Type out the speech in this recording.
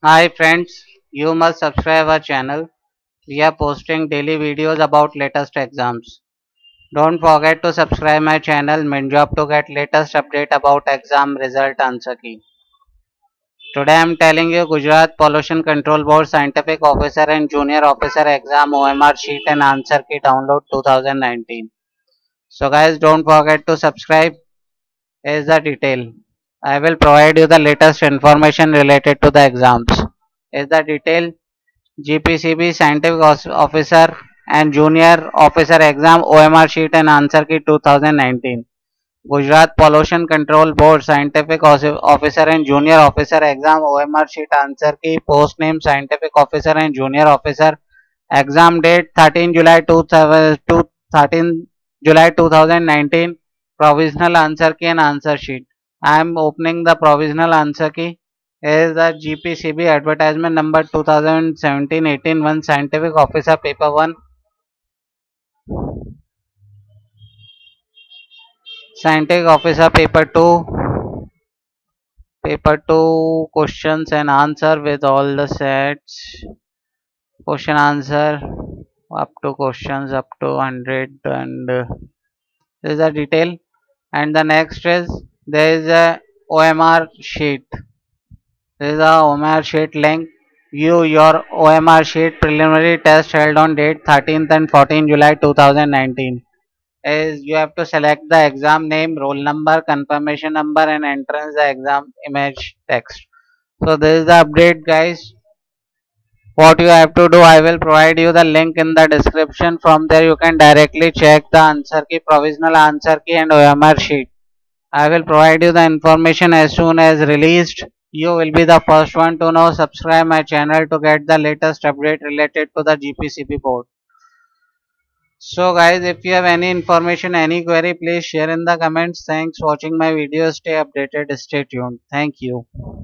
Hi friends, you must subscribe our channel. We are posting daily videos about latest exams. Don't forget to subscribe my channel Minjob to get latest update about exam result answer key. Today I am telling you Gujarat Pollution Control Board Scientific Officer and Junior Officer Exam OMR sheet and answer key download 2019. So guys, don't forget to subscribe. Here's the detail. I will provide you the latest information related to the exams. Here's the detail. GPCB Scientific Officer and Junior Officer Exam OMR Sheet and Answer Key 2019. Gujarat Pollution Control Board Scientific Officer and Junior Officer Exam OMR Sheet Answer Key Post Name Scientific Officer and Junior Officer Exam Date 13 July 13 July 2019. Provisional Answer Key and Answer Sheet. I am opening the provisional answer key. Here is the GPCB advertisement number 2017-18 1 Scientific Officer Paper 1. Scientific Officer Paper 2. Paper 2 questions and answer with all the sets. Question answer up to questions up to 100 and this is a detail. And the next is there is a OMR sheet. This is a OMR sheet link. View your OMR sheet preliminary test held on date 13th and 14 July 2019. Is you have to select the exam name, roll number, confirmation number, and entrance the exam image text. So this is the update, guys. What you have to do, I will provide you the link in the description. From there, you can directly check the answer key, provisional answer key, and OMR sheet. I will provide you the information as soon as released. You will be the first one to know. Subscribe my channel to get the latest update related to the GPCB board. So guys, if you have any information, any query, please share in the comments. Thanks for watching my video. Stay updated. Stay tuned. Thank you.